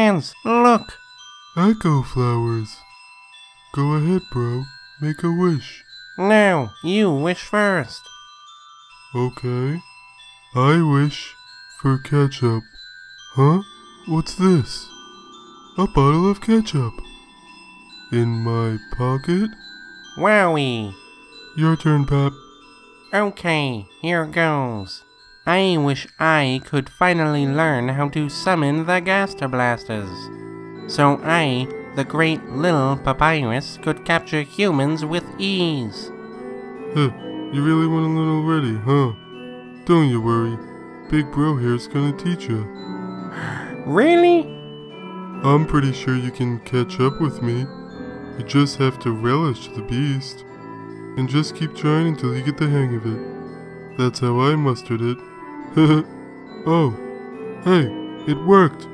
hands, look! Echo flowers. Go ahead, bro. Make a wish. No, you wish first. Okay. I wish for ketchup. Huh? What's this? A bottle of ketchup. In my pocket? Wowie! Your turn, Pap. Okay, here goes. I wish I could finally learn how to summon the Gaster Blasters. So I, the great little Papyrus, could capture humans with ease. Huh, you really want to learn already, huh? Don't you worry. Big Bro here's gonna teach you. Really? I'm pretty sure you can catch up with me. You just have to relish the beast. And just keep trying until you get the hang of it. That's how I mustered it. Oh, hey, it worked.